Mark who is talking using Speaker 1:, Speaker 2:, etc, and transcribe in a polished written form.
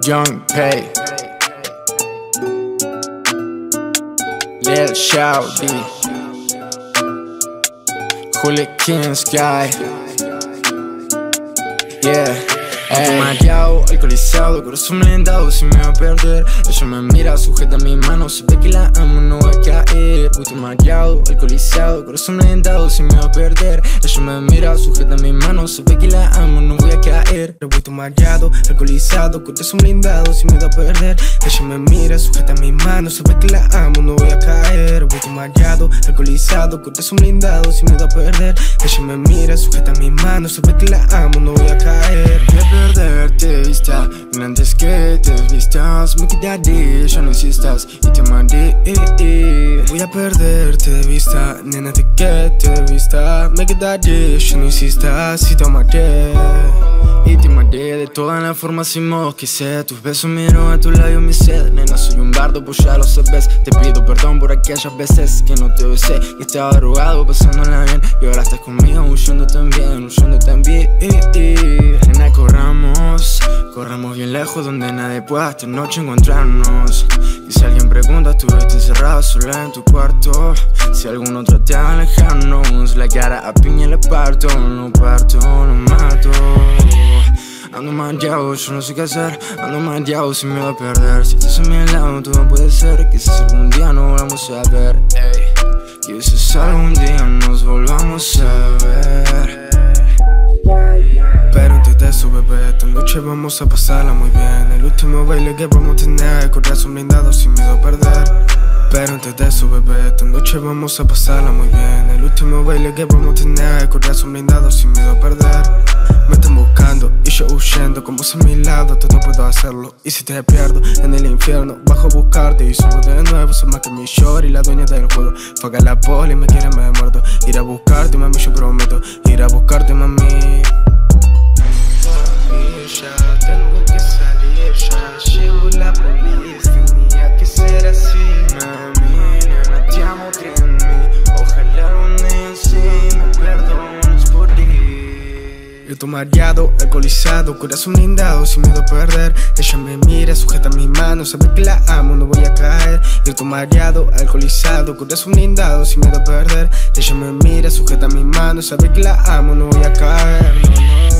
Speaker 1: Young Pay, Lil Shouty, Hooligan Sky. Yeah. Mareado, alcoholizado, corazón blindado, si me va a perder. Ella me mira, sujeta mis manos, sabe que la amo, no voy a caer. Estoy mareado, alcoholizado, corazón blindado, si me va a perder. Ella me mira, sujeta mis manos, sabe que la amo, no voy a caer. Estoy mareado, alcoholizado, corazón blindado, si me va a perder. Ella me mira, sujeta mis manos, sabe que la amo, no voy a caer. Estoy mareado, alcoholizado, corazón blindado, si me va a perder. Ella me mira, sujeta mis manos, sabe que la amo, no voy a caer. Perderte de vista, antes que te vistas. Me quedaré, ya no existas y te amaré. Voy a perderte de vista, nena, antes que te vista. Me quedaré, ya no existas y te amaré. Y te amaré de todas las formas y modos que sé. Tus besos miro a tus labios mi sed. Nena, soy un bardo, pues ya lo sabes. Te pido perdón por aquellas veces que no te besé y estaba drogado, pasándola bien. Y ahora estás conmigo, huyendo también, huyendo también. Nena, corramos bien lejos donde nadie pueda esta noche encontrarnos. Y si alguien pregunta, estuviste encerrado sola en tu cuarto. Si algún otro te va a alejarnos, la cara a piña le parto, lo mato. Ando mareado, yo no sé qué hacer. Ando mareado, si me va a perder. Si estás a mi lado, todo puede ser. Quizás algún día nos volvamos a ver, ey. Quizás algún día nos volvamos a ver. Pero antes de eso, bebé, esta noche vamos a pasarla muy bien. El último baile que vamos a tener, corazón blindado sin miedo a perder. Pero antes de eso, bebé, esta noche vamos a pasarla muy bien. El último baile que vamos a tener, corazón blindado sin miedo a perder. Me están buscando y yo huyendo, con vos a mi lado, todo puedo hacerlo. Y si te pierdo en el infierno, bajo a buscarte y subo de nuevo. Soy más que mi short y la dueña del juego. Faga la poli, me quiere, me muerto. Ir a buscarte, mami, yo prometo. Ir a buscarte, mami. Ya tengo que salir, ya llegó la policía. Tenía que ser así, mami. Nena, te amo, créeme. Ojalá algún día así me perdones por ir. Yo estoy mareado, alcoholizado, corazón blindado, sin miedo a perder. Ella me mira, sujeta mis manos, sabe que la amo, no voy a caer. Yo estoy mareado, alcoholizado, corazón blindado, sin miedo a perder. Ella me mira, sujeta mis manos, sabe que la amo, no voy a caer. No.